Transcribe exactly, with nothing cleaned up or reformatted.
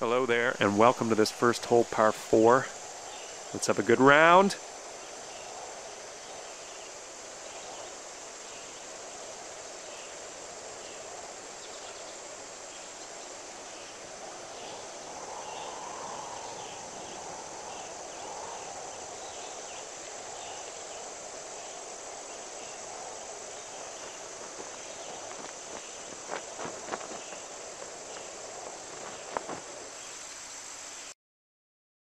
Hello there, and welcome to this first hole, par four. Let's have a good round.